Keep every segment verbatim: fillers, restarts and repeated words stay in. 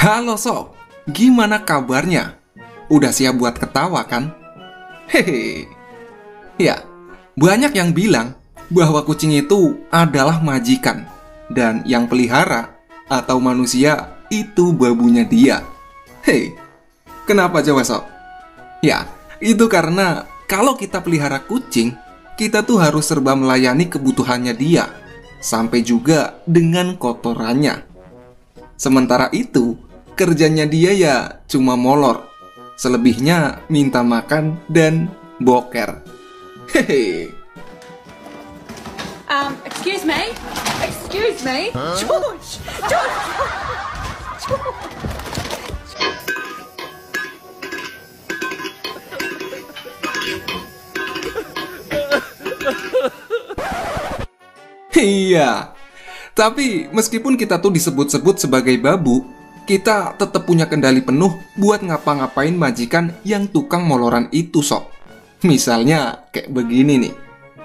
Halo sob, gimana kabarnya? Udah siap buat ketawa kan? Hehe. Ya, banyak yang bilang bahwa kucing itu adalah majikan, dan yang pelihara atau manusia itu babunya dia. Hei, kenapa coba sob? Ya, itu karena kalau kita pelihara kucing, kita tuh harus serba melayani kebutuhannya dia, sampai juga dengan kotorannya. Sementara itu, kerjanya dia ya cuma molor. Selebihnya minta makan dan boker. Hehe. Um, excuse me? Excuse me? Huh? George! George! George! Iya. Tapi meskipun kita tuh disebut-sebut sebagai babu, kita tetap punya kendali penuh buat ngapa-ngapain majikan yang tukang moloran itu sob. Misalnya kayak begini nih.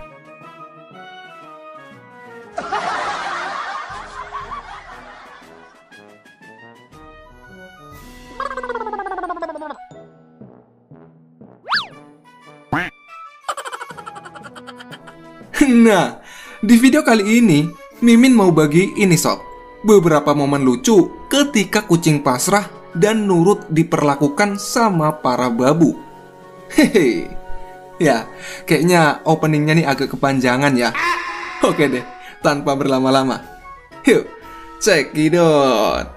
Nah, di video kali ini Mimin mau bagi ini sob, beberapa momen lucu ketika kucing pasrah dan nurut diperlakukan sama para babu. Hehe. Ya, kayaknya openingnya nih agak kepanjangan ya. Oke deh, tanpa berlama-lama, yuk cekidot.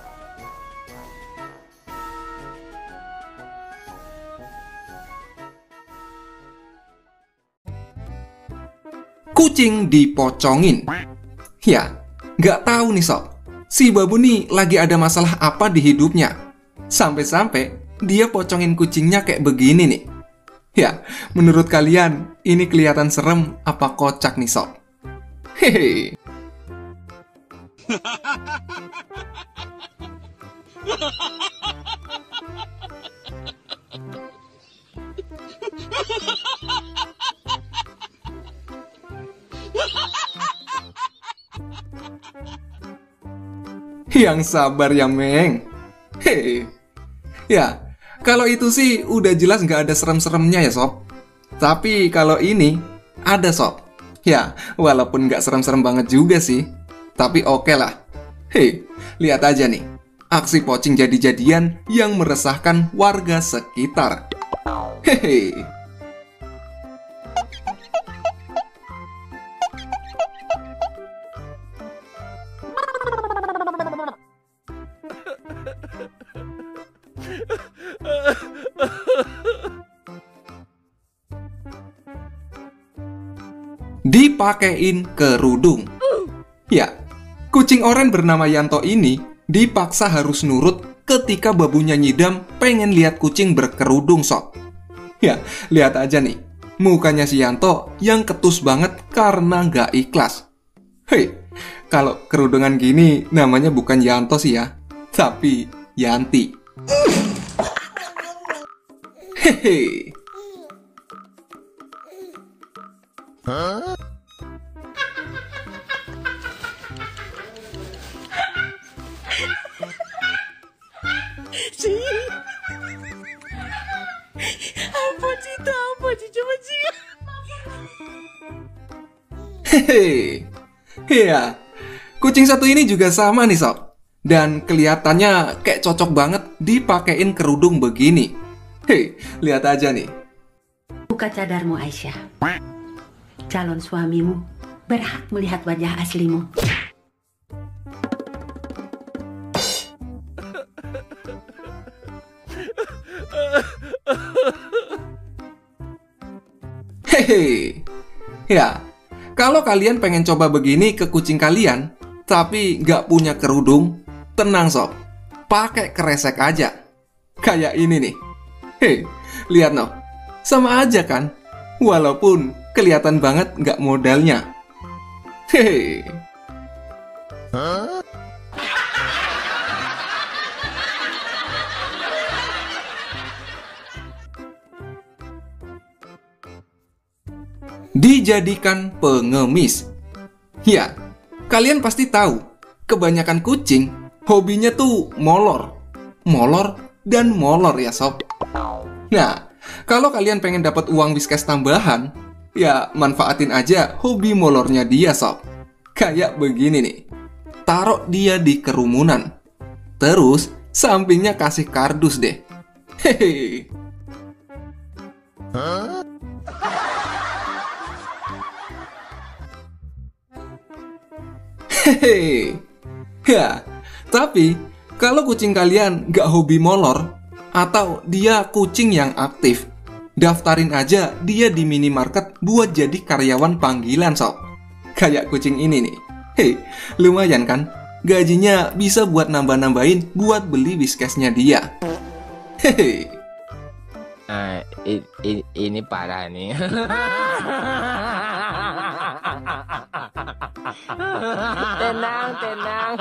Kucing dipocongin. Ya, nggak tahu nih sob, si babu nih lagi ada masalah apa di hidupnya, sampai-sampai dia pocongin kucingnya kayak begini nih. Ya, menurut kalian ini kelihatan serem apa kocak nih sob? Hehe. Yang sabar ya Meng. Hei. Ya, kalau itu sih udah jelas nggak ada serem-seremnya ya sob. Tapi kalau ini ada sob. Ya, walaupun nggak serem-serem banget juga sih, tapi oke lah. Hei, lihat aja nih, aksi pocing jadi-jadian yang meresahkan warga sekitar. Hehe. Dipakein kerudung. Ya, kucing oren bernama Yanto ini dipaksa harus nurut ketika babunya nyidam pengen lihat kucing berkerudung sob. Ya, lihat aja nih, mukanya si Yanto yang ketus banget karena nggak ikhlas. Hei, kalau kerudungan gini namanya bukan Yanto sih ya, tapi Yanti. Hehe. Huh? Ci, apa Cita? Apa Ci? Coba Ci. Hehe. Iya, kucing satu ini juga sama nih sob, dan kelihatannya kayak cocok banget dipakein kerudung begini. Hei, lihat aja nih. Buka cadarmu Aisyah. Calon suamimu berhak melihat wajah aslimu. Hehe. Ya, kalau kalian pengen coba begini ke kucing kalian, tapi nggak punya kerudung, tenang sob, pakai kresek aja. Kayak ini nih. Hei, lihat noh, sama aja kan? Walaupun kelihatan banget nggak modalnya. Hehe. Huh? Dijadikan pengemis. Ya, kalian pasti tahu, kebanyakan kucing hobinya tuh molor. molor, dan molor ya sob. Nah, kalau kalian pengen dapat uang Whiskas tambahan, ya manfaatin aja hobi molornya dia sob. Kayak begini nih, taruh dia di kerumunan, terus sampingnya kasih kardus deh. Hehehe. Hehehe. Ya, tapi kalau kucing kalian gak hobi molor, atau dia kucing yang aktif, daftarin aja dia di minimarket buat jadi karyawan panggilan sob. Kayak kucing ini nih. Hei, lumayan kan? Gajinya bisa buat nambah-nambahin buat beli Whiskasnya dia. Hehe. Ah, i- i- ini parah nih. Tenang, tenang.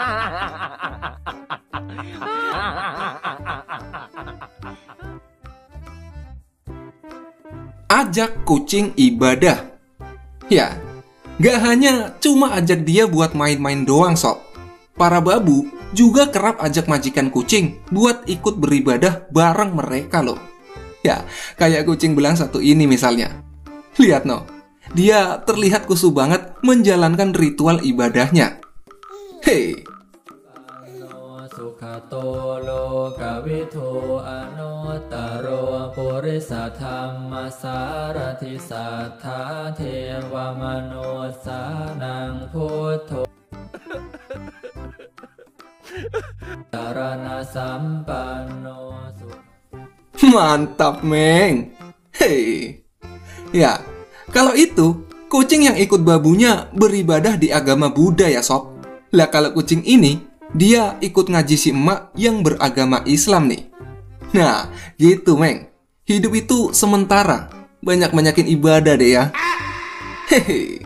Ajak kucing ibadah. Ya, gak hanya cuma ajak dia buat main-main doang sob. Para babu juga kerap ajak majikan kucing buat ikut beribadah bareng mereka loh. Ya, kayak kucing belang satu ini misalnya. Lihat no, dia terlihat khusyuk banget menjalankan ritual ibadahnya. Hei. Sukhato lokavito anotaro purisa dhamma sarati sattha tewa manusanang putto sarana sampanno. Mantap, Meng. Hei. Ya, kalau itu, kucing yang ikut babunya beribadah di agama Buddha ya, sob. Lah kalau kucing ini, dia ikut ngaji si emak yang beragama Islam nih. Nah, gitu, Meng. Hidup itu sementara. Banyak-banyakin ibadah deh ya. Hehe.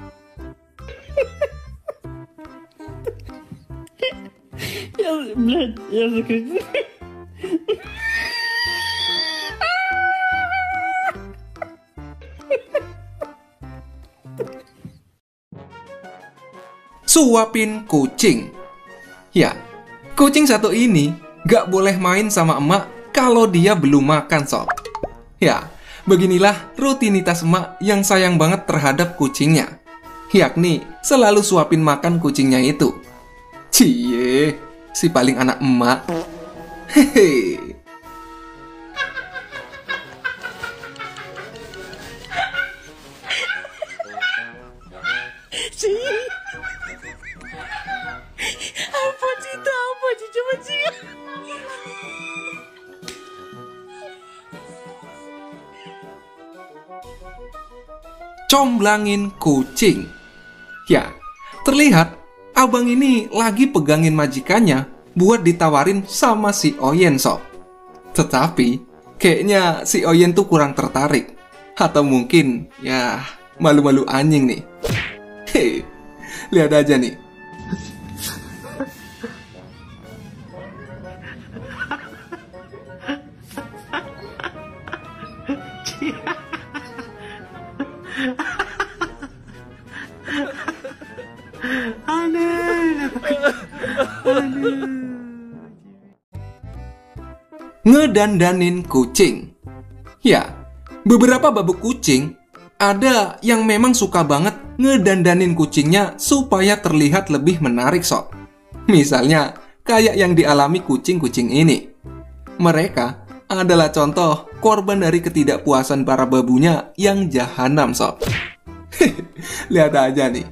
Suapin kucing. Ya, kucing satu ini gak boleh main sama emak kalau dia belum makan sob. Ya, beginilah rutinitas emak yang sayang banget terhadap kucingnya. Yakni selalu suapin makan kucingnya itu. Cie, si paling anak emak. Hehe. Apa cerita apa cici mancing? Comblangin kucing. Ya, terlihat abang ini lagi pegangin majikannya buat ditawarin sama si Oyen sob. Tetapi kayaknya si Oyen tuh kurang tertarik. Atau mungkin ya malu-malu anjing nih. Hei, lihat aja nih. Ngedandanin kucing. Ya, beberapa babu kucing ada yang memang suka banget ngedandanin kucingnya supaya terlihat lebih menarik sob. Misalnya kayak yang dialami kucing-kucing ini. Mereka adalah contoh korban dari ketidakpuasan para babunya yang jahanam sob. Lihat aja nih.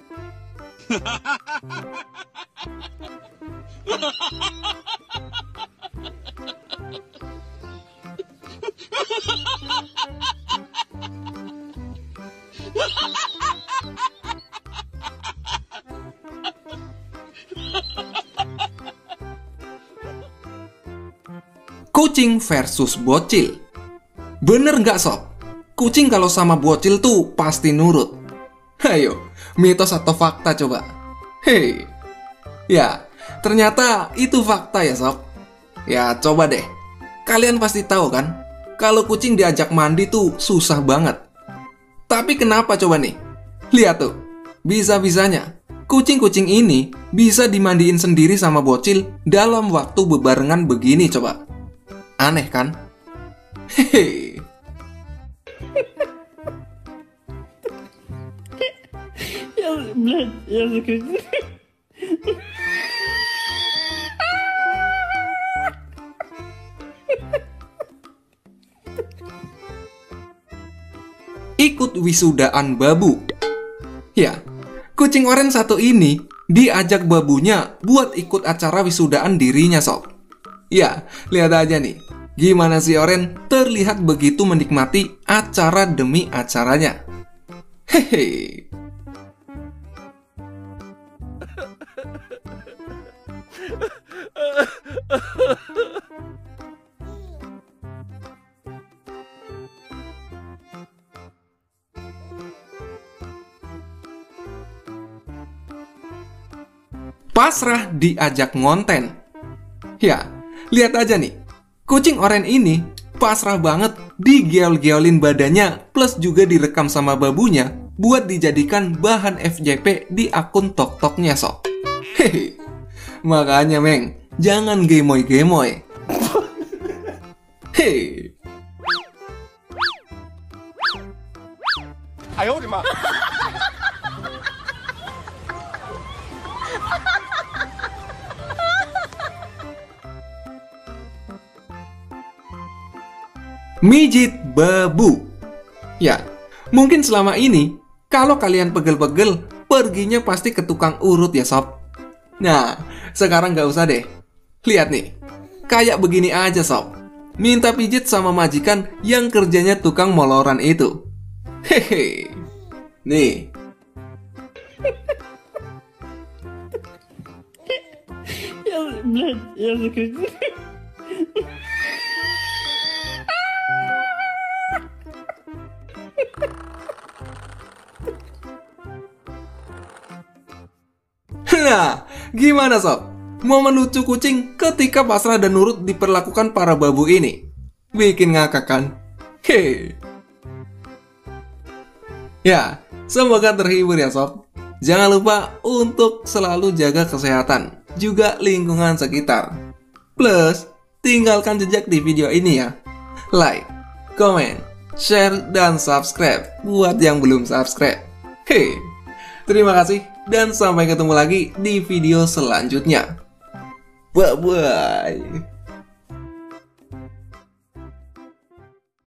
Kucing versus bocil. Bener nggak sob? Kucing kalau sama bocil tuh pasti nurut. Ayo, mitos atau fakta coba? Hei. Ya, ternyata itu fakta ya sob. Ya, coba deh. Kalian pasti tahu kan, kalau kucing diajak mandi tuh susah banget. Tapi kenapa coba nih? Lihat tuh, bisa-bisanya kucing-kucing ini bisa dimandiin sendiri sama bocil dalam waktu bebarengan begini coba. Aneh kan? Hehe. Ikut wisudaan babu. Ya, kucing oranye satu ini diajak babunya buat ikut acara wisudaan dirinya sob. Ya, lihat aja nih, gimana si oranye terlihat begitu menikmati acara demi acaranya. Hehe. Pasrah diajak ngonten. Ya, lihat aja nih, kucing oranye ini pasrah banget digeol-geolin badannya plus juga direkam sama babunya buat dijadikan bahan F Y P di akun TokToknya sob. Hehe. Makanya meng, jangan gemoy-gemoy. Hei. Ayo, Mak. Mijit babu. Ya, mungkin selama ini kalau kalian pegel-pegel, perginya pasti ke tukang urut ya sob. Nah, sekarang gak usah deh. Lihat nih, kayak begini aja sob. Minta pijit sama majikan yang kerjanya tukang moloran itu. Hehe. Nih. Nah, gimana sob? Momen lucu kucing ketika pasrah dan nurut diperlakukan para babu ini. Bikin ngakak kan? Hei. Ya, semoga terhibur ya sob. Jangan lupa untuk selalu jaga kesehatan, juga lingkungan sekitar. Plus, tinggalkan jejak di video ini ya. Like, comment, share, dan subscribe buat yang belum subscribe. Hei. Terima kasih dan sampai ketemu lagi di video selanjutnya. Bye-bye.